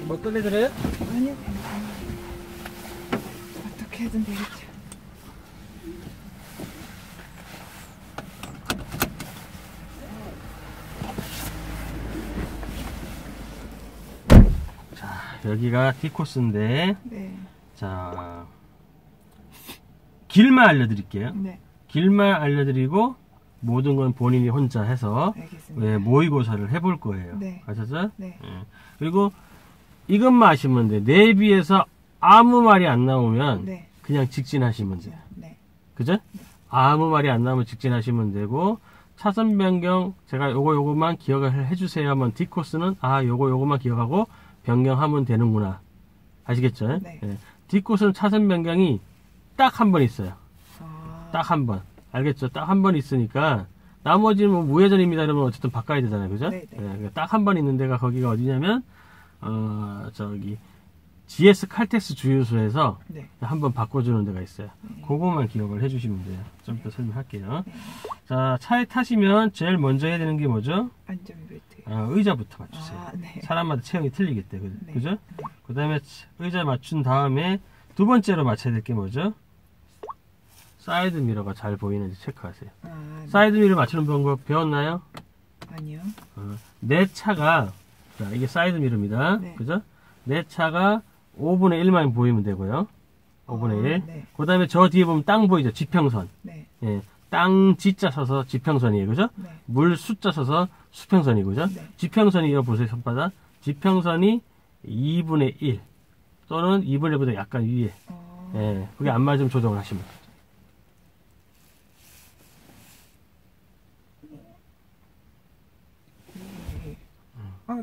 못 걸려드려요? 아니요, 괜찮아요. 어떻게 해든 되겠죠. 자, 여기가 D코스인데, 네. 자, 길만 알려드릴게요. 네. 길만 알려드리고, 모든 건 본인이 혼자 해서, 알겠습니다. 예, 모의고사를 해볼 거예요. 네. 아셨죠? 네. 예. 그리고, 이것만 아시면 돼. 내비에서 아무 말이 안 나오면, 네. 그냥 직진하시면 돼요. 네. 그죠? 아무 말이 안 나오면 직진하시면 되고, 차선 변경, 제가 요거만 기억을 해주세요 하면 D코스는, 아, 요거만 기억하고, 변경하면 되는구나. 아시겠죠? 네. 예. D코스는 차선 변경이 딱 한 번 있어요. 아. 딱 한 번. 알겠죠? 딱 한 번 있으니까, 나머지는 뭐 무회전입니다. 이러면 어쨌든 바꿔야 되잖아요. 그죠? 네, 네. 예, 딱 한 번 있는 데가 거기가 어디냐면, 저기, GS 칼텍스 주유소에서 네. 한번 바꿔주는 데가 있어요. 네. 그거만 기억을 해주시면 돼요. 좀 이따 설명할게요. 네. 자, 차에 타시면 제일 먼저 해야 되는 게 뭐죠? 안전벨트. 의자부터 맞추세요. 아, 네. 사람마다 체형이 틀리겠대. 네. 그죠? 네. 그 다음에 의자 맞춘 다음에 두 번째로 맞춰야 될 게 뭐죠? 사이드 미러가 잘 보이는지 체크하세요. 아, 네. 사이드 미러 맞추는 방법 배웠나요? 아니요. 내 차가, 자, 이게 사이드 미러입니다. 네. 그죠? 내 차가 5분의 1만 보이면 되고요. 5분의 1. 네. 그 다음에 저 뒤에 보면 땅 보이죠? 지평선. 네. 예, 땅 지자 서서 지평선이에요. 그죠? 네. 물 숫자 서서 수평선이 그죠? 네. 지평선이 이거 보세요. 손바닥. 지평선이 2분의 1 또는 2분의 1보다 약간 위에. 예, 그게 안 맞으면 조정을 하시면 돼요. 네. 아.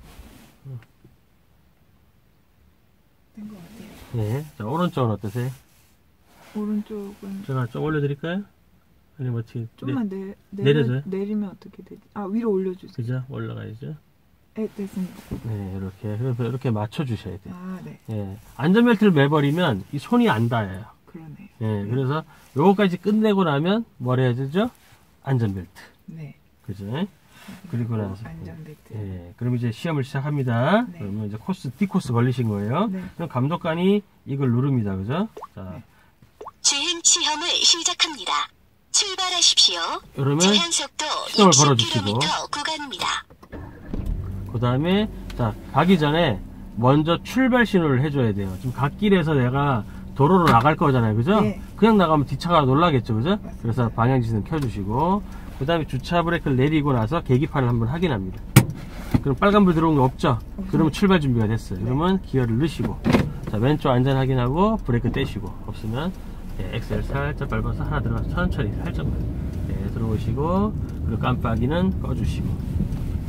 된 것 같아요. 예. 자, 오른쪽은 어떠세요? 오른쪽은 제가 좀 올려드릴까요? 아니면 어떻게? 좀만 내려줘요? 내리면 어떻게 되지? 아, 위로 올려주세요. 그죠? 올라가야죠. 네, 됐습니다. 네, 이렇게. 그래서 이렇게 맞춰주셔야 돼요. 아, 네. 예. 안전벨트를 매버리면 이 손이 안 닿아요. 그러네요. 예. 그래서 요거까지 끝내고 나면 뭘 해야 되죠? 안전벨트. 네. 그죠? 그리고 나서. 안전벨트. 예. 그럼 이제 시험을 시작합니다. 네. 그러면 이제 D코스 걸리신 거예요. 네. 그럼 감독관이 이걸 누릅니다. 그죠? 자. 네. 주행 시험을 시작합니다. 출발하십시오. 그러면 제한 속도 시동을 걸어주시고. 60km 구간입니다. 그 다음에, 자, 가기 전에 먼저 출발 신호를 해줘야 돼요. 지금 갓길에서 내가 도로로 나갈 거잖아요. 그죠? 네. 그냥 나가면 뒷차가 놀라겠죠. 그죠? 맞습니다. 그래서 방향지시는 켜주시고, 그 다음에 주차 브레이크를 내리고 나서 계기판을 한번 확인합니다. 그럼 빨간불 들어온 게 없죠? 그러면 출발 준비가 됐어요. 네. 그러면 기어를 넣으시고, 자, 왼쪽 안전 확인하고, 브레이크 떼시고, 없으면, 예, 엑셀 살짝 밟아서 하나 들어가서 천천히 살짝만, 예, 들어오시고, 그리고 깜빡이는 꺼주시고,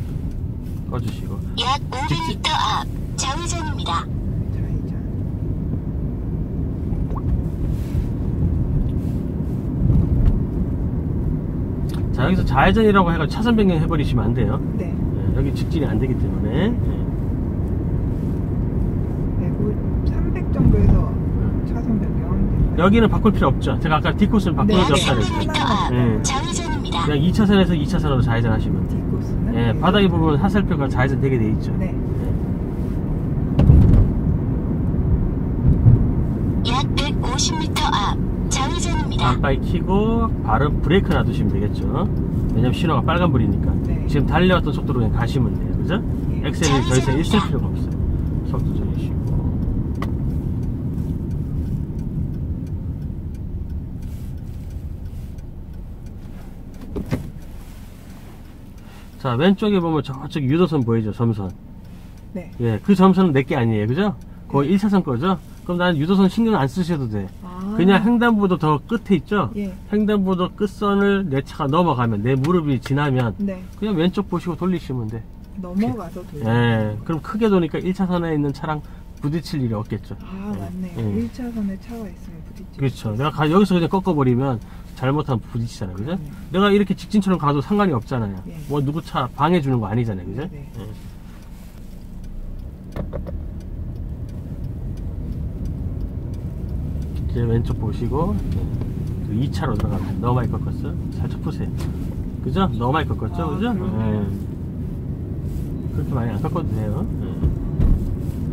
약 500m 앞 좌회전입니다. 좌회전. 자, 여기서 좌회전이라고 해가 차선 변경 해버리시면 안 돼요. 네. 예, 여기 직진이 안 되기 때문에. 예. 300 정도에서 차선 변경하면 돼요. 여기는 바꿀 필요 없죠. 제가 아까 D코스를 바꾸는 게 네. 없다고 300m 했죠. 앞 예. 좌회전입니다. 그냥 2차선에서 2차선으로 좌회전하시면 돼요. D코스는? 예, 바닥에 보면 하살표가 좌회전 되게 돼 있죠. 네. 약 150m 앞 좌회전입니다. 깜빡이 켜고 바로 브레이크 놔두시면 되겠죠. 왜냐면 신호가 빨간불이니까. 네. 지금 달려왔던 속도로 그냥 가시면 돼요. 그죠? 네. 엑셀이 더 이상 있을 필요가 없어요. 속도 줄이시고. 자, 왼쪽에 보면 저쪽 유도선 보이죠? 점선. 네. 예, 그 점선은 내게 아니에요. 그죠? 그거 1차선 거죠? 그럼 나는 유도선 신경 안 쓰셔도 돼. 아. 그냥 횡단보도 더 끝에 있죠? 예. 횡단보도 끝선을 내 차가 넘어가면, 내 무릎이 지나면, 네. 그냥 왼쪽 보시고 돌리시면 돼. 넘어가서 돌려. 예, 그럼 크게 도니까 1차선에 있는 차랑 부딪힐 일이 없겠죠. 아, 맞네요. 예. 1차선에 차가 있으면 부딪히죠. 그렇죠. 내가 여기서 그냥 꺾어버리면 잘못하면 부딪히잖아요. 그죠? 내가 이렇게 직진처럼 가도 상관이 없잖아요. 예. 뭐 누구 차 방해주는 거 아니잖아요. 그죠? 네. 예. 이제 왼쪽 보시고 2차로 들어가면 너무 많이 꺾었어. 살짝 푸세요. 그죠? 너무 많이 꺾었죠? 아, 그죠? 그러네요. 예. 그렇게 많이 안 꺾어도 돼요. 예.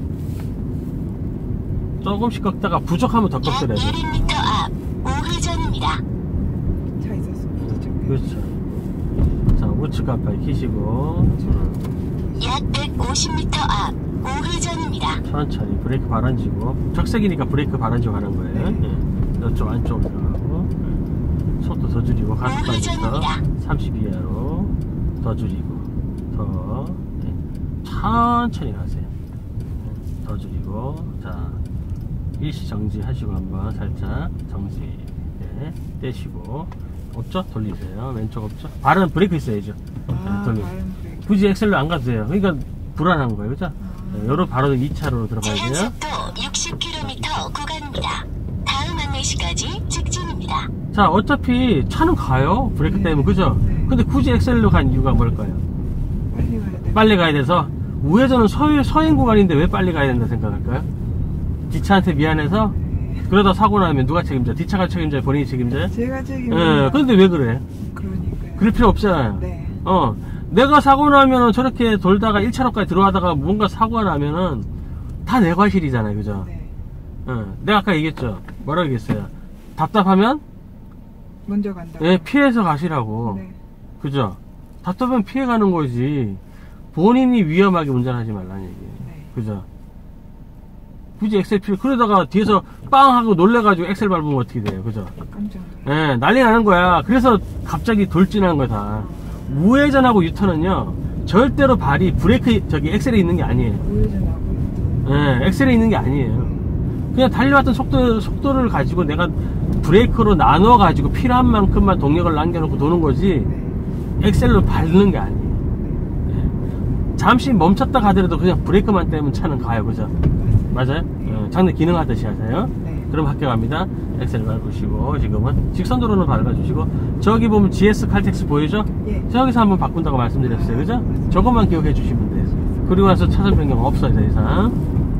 조금씩 꺾다가 부족하면 더 약 꺾더라도. 200m 앞 우회전입니다. 차 있었으면 부딪혔겠네. 그렇죠. 자, 우측 깜빡이 켜시고 약 150m 앞 우회전입니다. 천천히 브레이크 발안지고 적색이니까 브레이크 발안지고 가는 거예요. 예. 이쪽 안쪽으로 들어가고 속도 더 줄이고 가속방에서 30 이하로 더 줄이고 더 천천히 가세요. 더 줄이고 자 일시 정지 하시고 한번 살짝 정지 떼시고 없죠? 돌리세요. 왼쪽 없죠? 발은 브레이크 있어야죠. 돌리고 발음 브레이크. 굳이 엑셀로 안 가도 돼요. 그러니까 불안한 거예요. 그죠? 요로 바로 2차로로 들어가야 돼요. 제한속도 60km 구간입니다. 다음 안내시까지 직진입니다. 자, 어차피 차는 가요. 브레이크 때문에. 그죠? 네. 근데 굳이 엑셀로 간 이유가 뭘까요? 빨리 가야 돼. 빨리 가야 돼서. 우회전은 서행 구간인데 왜 빨리 가야 된다 생각할까요? 뒷차한테 미안해서? 그러다 사고 나면 누가 책임져? 뒷차가 책임져요? 본인이 책임져요? 제가 예, 책임입니다. 그런데 왜 그래? 그러니까요. 그럴 필요 없잖아요. 네. 내가 사고 나면은 저렇게 돌다가 1차로까지 들어가다가 뭔가 사고가 나면은 다 내 과실이잖아요. 그죠? 네. 내가 아까 얘기했죠? 뭐라고 얘기했어요? 답답하면? 먼저 간다. 예, 피해서 가시라고. 네. 그죠? 답답하면 피해가는 거지. 본인이 위험하게 운전하지 말라는 얘기예요. 네. 그죠? 굳이 엑셀 필요, 그러다가 뒤에서 빵 하고 놀래가지고 엑셀 밟으면 어떻게 돼요? 그죠? 깜짝 놀랐어요. 예, 난리 나는 거야. 그래서 갑자기 돌진하는 거야, 다. 우회전하고 유턴은요, 절대로 발이 엑셀에 있는 게 아니에요. 우회전하고 예, 엑셀에 있는 게 아니에요. 그냥 달려왔던 속도를 가지고 내가 브레이크로 나눠가지고 필요한 만큼만 동력을 남겨놓고 도는 거지, 네. 엑셀로 밟는 게 아니에요. 예. 잠시 멈췄다 가더라도 그냥 브레이크만 떼면 차는 가요. 그죠? 맞아요? 장내 기능하듯이 하세요. 네. 그럼 합격합니다. 엑셀 밟으시고, 지금은 직선도로는 밟아주시고, 저기 보면 GS 칼텍스 보이죠? 예. 저기서 한번 바꾼다고 말씀드렸어요. 그죠? 저것만 기억해 주시면 돼요. 그리고 나서 차선 변경 없어요, 더 이상.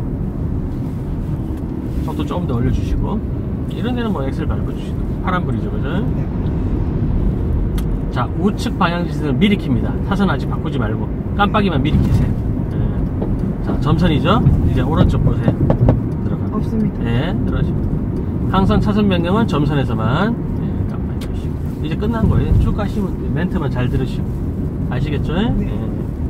속도 조금 더 올려주시고, 이런 데는 뭐 엑셀 밟아주시고, 파란불이죠, 그죠? 네. 자, 우측 방향지시는 미리 킵니다. 차선 아직 바꾸지 말고, 깜빡이만 미리 키세요. 자, 점선이죠? 이제 오른쪽 보세요. 들어가. 없습니다. 네, 들어가시고. 항상 차선 변경은 점선에서만 깜빡이 켜시고. 이제 끝난 거예요. 쭉 가시면 돼요. 멘트만 잘 들으시고. 아시겠죠? 네.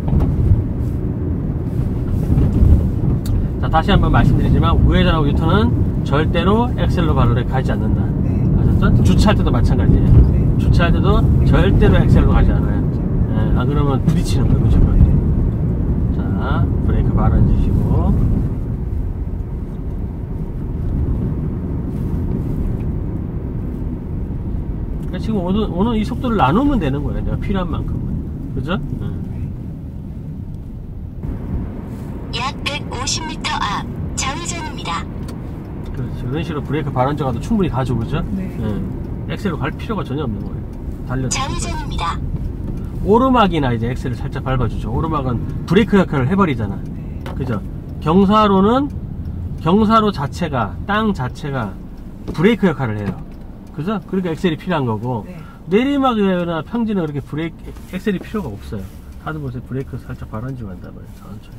자, 다시 한번 말씀드리지만 우회전하고 유턴은 절대로 엑셀로 발로 가지 않는다. 네. 아셨죠? 주차할 때도 마찬가지예요. 네. 주차할 때도 절대로 엑셀로 가지 않아요. 안 그러면 부딪히는 거예요, 무조건. 자, 브레이크 발언주시고. 그러니까 지금 오늘 이 속도를 나누면 되는 거예요. 내가 필요한 만큼은. 그죠? 약 150m 앞 좌회전입니다. 그렇죠. 이런 식으로 브레이크 발언자가도 충분히 가죠. 그죠? 네. 엑셀로 갈 필요가 전혀 없는 거예요. 달려. 좌회전입니다. 오르막이나 이제 엑셀을 살짝 밟아주죠. 오르막은 브레이크 역할을 해버리잖아. 네. 그죠? 경사로는 경사로 자체가, 땅 자체가 브레이크 역할을 해요. 그죠? 그러니까 엑셀이 필요한 거고, 네. 내리막이나 평지는 그렇게 엑셀이 필요가 없어요. 다들 보세요. 브레이크 살짝 발언지고 한다 말이에요. 천천히.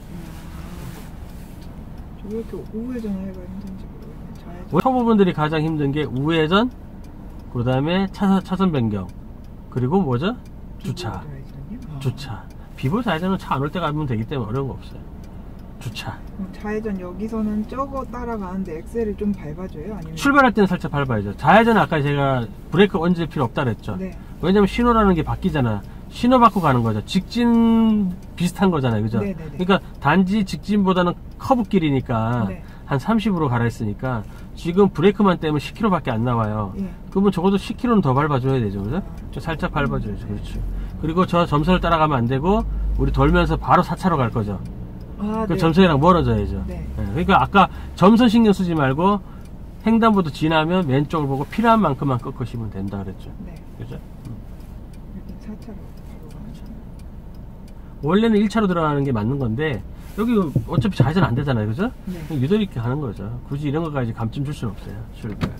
저 왜 이렇게 우회전을 해가 힘든지 모르겠네. 좌회전. 초보분들이 가장 힘든 게 우회전, 그 다음에 차선 변경, 그리고 뭐죠? 주차. 좌회전이요? 주차. 비보 좌회전은 차 안 올 때 가면 되기 때문에 어려운 거 없어요. 주차. 좌회전 여기서는 저거 따라가는데 엑셀을 좀 밟아줘요? 아니면 출발할 때는 살짝 밟아야죠. 좌회전은 아까 제가 브레이크 얹을 필요 없다 그랬죠. 네. 왜냐면 신호라는 게 바뀌잖아. 신호 받고 가는 거죠. 직진 비슷한 거잖아요. 그죠? 네네네. 그러니까 단지 직진보다는 커브길이니까 네. 한 30으로 가라 했으니까 지금 브레이크만 떼면 10km 밖에 안 나와요. 예. 그러면 적어도 10km는 더 밟아줘야 되죠. 그죠? 좀 살짝 밟아줘야죠. 그렇죠. 그리고 저 점선을 따라가면 안 되고 우리 돌면서 바로 4차로 갈 거죠. 아, 그 네. 점선이랑 멀어져야죠. 네. 그러니까 아까 점선 신경 쓰지 말고 횡단보도 지나면 왼쪽을 보고 필요한 만큼만 꺾으시면 된다 그랬죠. 네. 그죠? 여긴 4차로 바로 가죠. 원래는 1차로 들어가는 게 맞는 건데 여기 어차피 좌회전 안 되잖아요. 그죠? 네. 그냥 유도리 있게 가는 거죠. 굳이 이런 것까지 감점 줄 수는 없어요. 출발.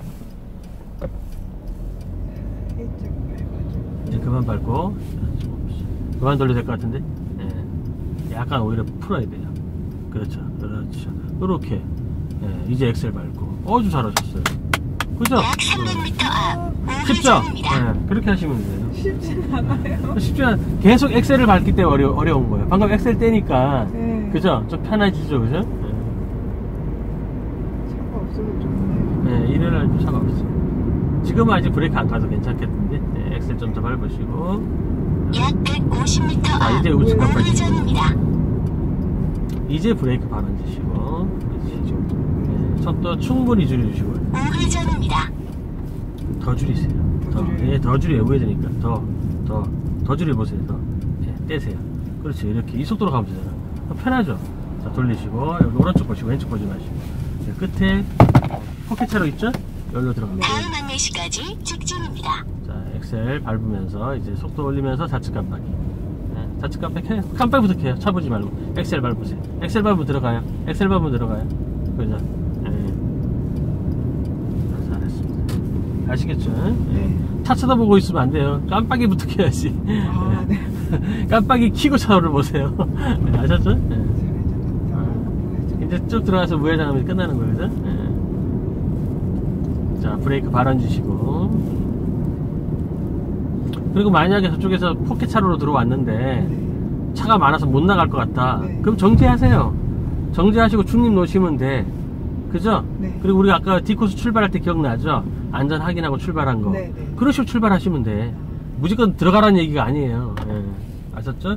살짝 밟아줘. 이제 그만 밟고 그만 돌려도 될 것 같은데. 약간 오히려 풀어야 돼요. 그렇죠. 그렇죠. 이렇게 예, 이제 엑셀 밟고. 좀 잘하셨어요. 그죠? 약 300m 앞 쉽죠? 우회전입니다. 예, 그렇게 하시면 돼요. 쉽진 않아요. 쉽지 않 계속 엑셀을 밟기 때문에 어려운 거예요. 방금 엑셀 떼니까. 네. 그죠? 좀 편해지죠, 그죠? 차가 없어서 좋네요. 네, 이래라 좀 차가 없어. 지금은 아직 브레이크 안 가서 괜찮겠는데. 네, 엑셀 좀 더 밟으시고. 약 150m 자, 앞 이제 우측 깜빡이. 우회전입니다. 이제 브레이크 발 얹으시고. 그렇지. 네, 속도 충분히 줄여주시고요. 우회전입니다. 더 줄이세요. 더 줄여요? 예, 더 줄여요. 우회전이니까. 더 줄여보세요. 더. 예, 떼세요. 그렇지. 이렇게 이 속도로 가면 되잖아. 더 편하죠? 자, 돌리시고. 여기 오른쪽 보시고, 왼쪽 보지 마시고. 자, 끝에 포켓차로 있죠? 여기로 들어갑니다. 다음 안내시까지 직진입니다. 자, 엑셀 밟으면서 이제 속도 올리면서 좌측 깜빡이. 네, 좌측 깜빡이 켜요. 깜빡이부터 켜요. 차 보지 말고. 엑셀 밟으세요. 엑셀 밟으면 들어가요. 엑셀 밟으면 들어가요. 그죠? 네. 잘했습니다. 아시겠죠? 네. 차 쳐다보고 있으면 안 돼요. 깜빡이부터 켜야지. 아, 네. 깜빡이 켜고 차를 보세요. 네, 아셨죠? 네. 우회전. 이제 쭉 들어가서 우회전하면 끝나는 거예요. 그죠? 네. 자, 브레이크 발 얹으시고. 그리고 만약에 저쪽에서 포켓차로로 들어왔는데 네. 차가 많아서 못 나갈 것 같다. 네. 그럼 정지하세요. 정지하시고 중립 놓으시면 돼. 그죠? 네. 그리고 우리가 아까 D코스 출발할 때 기억나죠? 안전 확인하고 출발한 거. 네, 네. 그런 식으로 출발하시면 돼. 무조건 들어가라는 얘기가 아니에요. 예. 아셨죠?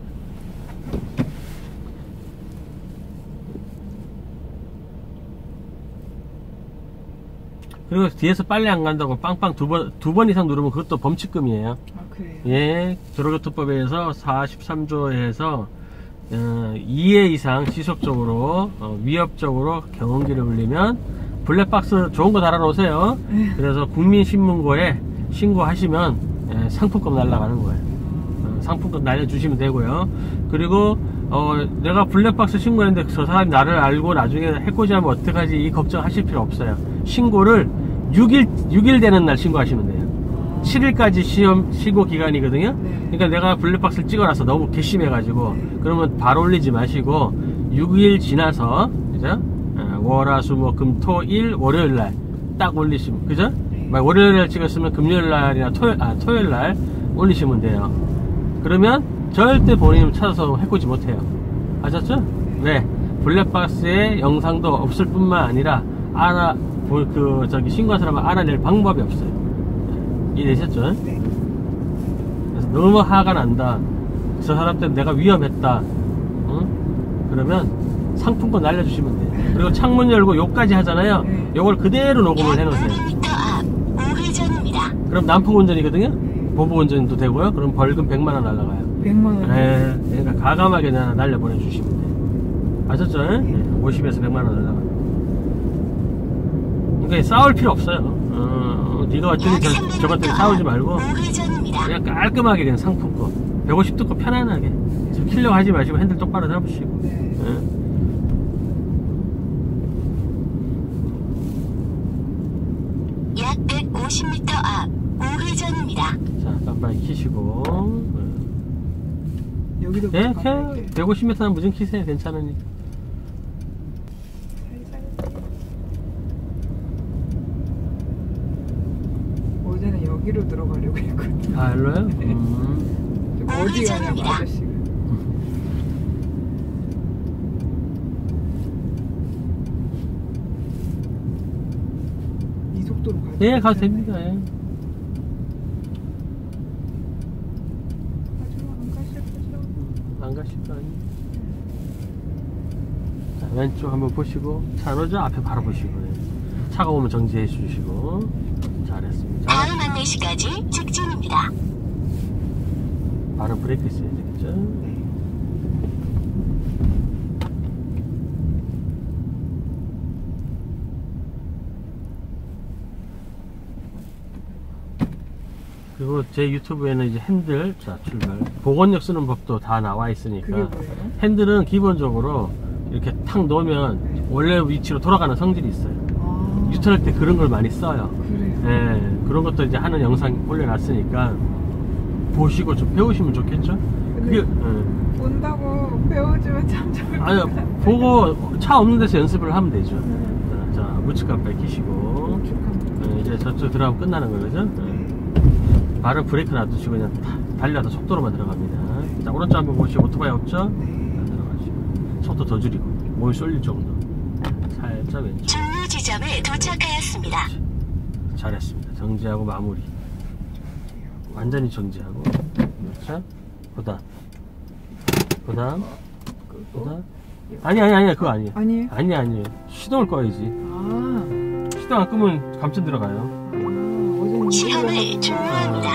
그리고 뒤에서 빨리 안 간다고 빵빵 두 번 이상 누르면 그것도 범칙금이에요. 아, 그래요? 예, 도로교통법에서 43조에서 2회 이상 지속적으로 위협적으로 경운기를 울리면 블랙박스 좋은 거 달아놓으세요. 그래서 국민신문고에 신고하시면 상품권 날라가는 거예요. 상품권 날려주시면 되고요. 그리고 내가 블랙박스 신고했는데 저 사람이 나를 알고 나중에 해코지하면 어떡하지 이 걱정하실 필요 없어요. 신고를 6일 되는 날 신고하시면 돼요. 7일까지 시험 신고 기간이거든요. 네. 그러니까 내가 블랙박스를 찍어놔서 너무 괘씸해가지고 네. 그러면 바로 올리지 마시고 6일 지나서 그죠? 월화수목금토일 월요일날 딱 올리시면 그죠? 네. 월요일날 찍었으면 금요일날이나 토요일날 올리시면 돼요. 그러면 절대 본인을 찾아서 해코지 못해요. 아셨죠? 네. 블랙박스에 영상도 없을 뿐만 아니라 신고한 사람을 알아낼 방법이 없어요. 이해되셨죠? 네. 그래서 너무 화가 난다. 저 사람 때문에 내가 위험했다. 응? 그러면 상품권 날려주시면 돼요. 그리고 창문 열고 요까지 하잖아요. 네. 요걸 그대로 녹음을 약 해놓으세요. 500m 앞 우회전입니다. 그럼 난폭 운전이거든요. 보복 운전도 되고요. 그럼 벌금 100만원 날라가요. 100만원. 네, 그러니까 가감하게 날려 보내주시면 돼요. 아셨죠? 네, 50에서 100만원 날라가요. 그러니까 싸울 필요 없어요. 네가 어쩌니 저것 때문에 싸우지 말고 우회전입니다. 그냥 깔끔하게 그냥 상품권 150 듣고 편안하게 지금 키려고 하지 마시고 핸들 똑바로 잡으시고. 네. 약 150m 앞 우회전입니다. 자, 깜빡이 키시고. 여기도 네, 깜빡이. 150m는 무조건 키세요. 괜찮으니까. 어제는 여기로 들어가려고 했거든요. 아, 일로요? 어디 가냐고 아저씨가. 이 속도로 가도 예, 가도 괜찮아요? 됩니다. 예. 안 가실 거죠? 안 가실 거 아니에요. 자, 왼쪽 한번 보시고, 차 오죠? 앞에 바로 보시고, 예. 차가 오면 정지해 주시고. 잘했습니다. 다음 안내시까지 직진입니다. 바로 브레이크 있어야 되겠죠? 그리고 제 유튜브에는 이제 핸들, 자, 출발. 복원력 쓰는 법도 다 나와 있으니까. 그게 뭐예요? 핸들은 기본적으로 이렇게 탁 놓으면 원래 위치로 돌아가는 성질이 있어요. 아, 유턴할 때 그런 걸 많이 써요. 그래요? 예, 그런 것도 이제 하는 영상 올려놨으니까 보시고 좀 배우시면 좋겠죠? 그게, 본다고 배워주면 참 좋을 것 아니, 같아. 보고 차 없는 데서 연습을 하면 되죠. 자, 우측간발 끼시고. 축하합니다. 이제 저쪽 들어가면 끝나는 거예요, 그죠? 바로 브레이크 놔두시고 그냥 달려서 속도로만 들어갑니다. 자, 오른쪽 한번 보시고 오토바이 없죠? 네. 들어가시고 속도 더 줄이고 몸이 쏠릴 정도. 살짝 왼쪽. 종료 지점에 도착하였습니다. 잘했습니다. 정지하고 마무리. 완전히 정지하고. 그렇죠? 그 다음. 아니, 그거 아니에요. 아니에요? 아니에요. 시동을 꺼야지. 아, 시동 안 끄면 감점 들어가요. 어제는 시험을 종료합니다.